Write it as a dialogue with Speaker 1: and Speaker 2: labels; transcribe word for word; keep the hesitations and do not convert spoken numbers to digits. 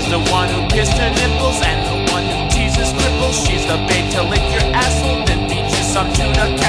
Speaker 1: the one who kissed her nipples and the one who teases cripples. She's the babe to lick your asshole, then beat you some tuna.